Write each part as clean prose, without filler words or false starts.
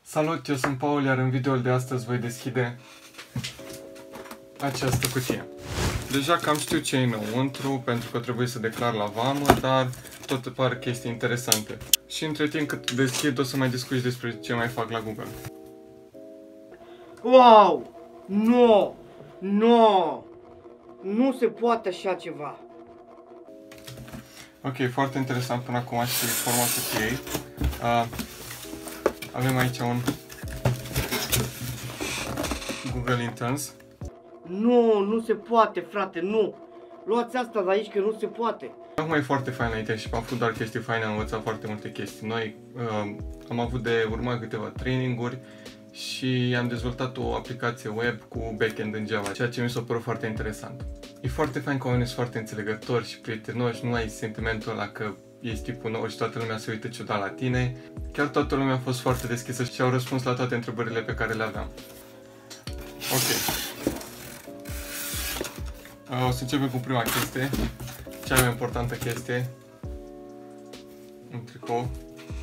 Salut, eu sunt Paul, iar în videoul de astăzi voi deschide această cutie. Deja cam știu ce e înăuntru, pentru că trebuie să declar la vamă, dar tot par chestii interesante. Și între timp cât deschid, o să mai discuți despre ce mai fac la Google. Wow! No! No! Nu se poate așa ceva. Ok, foarte interesant până acum și forma cutiei. Avem aici un Google Interns. Nu, nu se poate, frate, nu! Luați asta de aici că nu se poate. Acum e foarte fain aici și am făcut doar chestii faine, am învățat foarte multe chestii noi. Am avut de urmat câteva traininguri și am dezvoltat o aplicație web cu backend în Java, ceea ce mi s-a părut foarte interesant. E foarte fain că oamenii sunt foarte înțelegători și prietenoși, nu ai sentimentul ăla că ești tipul nou și toată lumea se uită ciudat la tine. Chiar toată lumea a fost foarte deschisă și au răspuns la toate întrebările pe care le aveam. Ok. O să începem cu prima chestie, cea mai importantă chestie. Un tricou.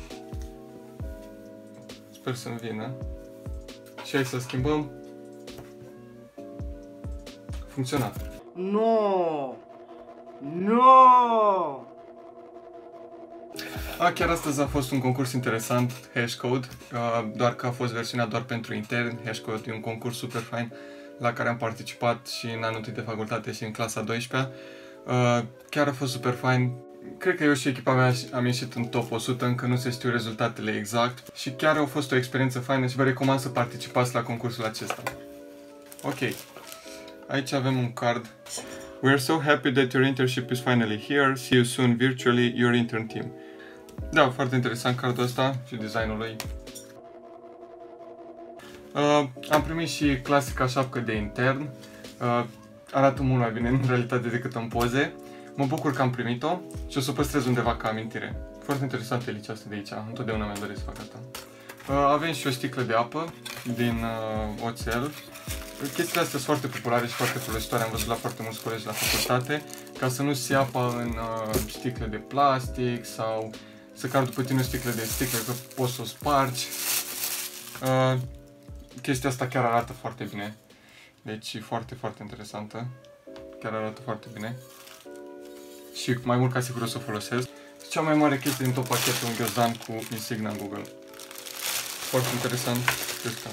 Sper să-mi vină. Și hai să schimbăm. Funcționat. No! No! Chiar astăzi a fost un concurs interesant, Hashcode, doar că a fost versiunea doar pentru interni. Hashcode e un concurs super fain la care am participat și în anul 1 de facultate și în clasa 12-a. Chiar a fost super fain. Cred că eu și echipa mea am ieșit în top 100, încă nu se știu rezultatele exact și chiar a fost o experiență faină și vă recomand să participați la concursul acesta. Ok, aici avem un card. We are so happy that your internship is finally here. See you soon virtually, your intern team. Da, foarte interesant cardul ăsta și designul lui. Am primit și clasica șapcă de intern. Arată mult mai bine în realitate decât în poze. Mă bucur că am primit-o și o să o păstrez undeva ca amintire. Foarte interesantă elicea asta de aici, întotdeauna mi-am dorit să fac asta. Avem și o sticlă de apă din oțel. Chestiile astea sunt foarte populare și foarte folositoare, am văzut la foarte mulți colegi la facultate, ca să nu se apa în sticle de plastic sau să car după tine o sticlă de sticlă, că poți să o spargi. Chestia asta chiar arată foarte bine, deci e foarte, foarte interesantă, chiar arată foarte bine și mai mult ca sigur o să o folosesc. Cea mai mare chestie din tot pachetul, un ghiozdan cu insigna în Google. Foarte interesant chestia.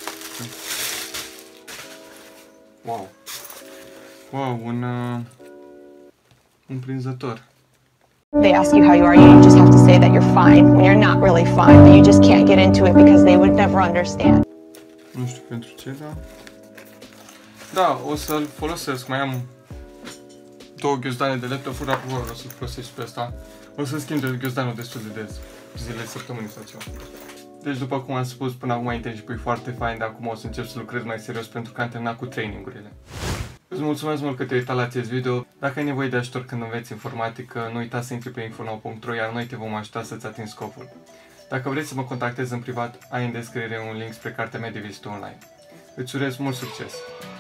Wow! Wow, un prinzător. They ask you how you are, you just have to say that you're fine when you're not really fine, but you just can't get into it because they would never understand. Nu știu pentru ce, dar... Da, o să-l folosesc, mai am două ghiozdane de laptop-uri, o să-l folosesc și pe ăsta. O să schimb de ghiozdanul destul de des, zile, săptămâni sau ceva. Deci, după cum am spus, până acum internship e foarte fain, dar acum o să încep să lucrez mai serios pentru că am terminat cu trainingurile. Îți mulțumesc mult că te-ai uitat la acest video. Dacă ai nevoie de ajutor când înveți informatică, nu uita să intri pe info9.ro, iar noi te vom ajuta să-ți atingi scopul. Dacă vrei să mă contactezi în privat, ai în descriere un link spre cartea mea de vizită online. Îți urez mult succes!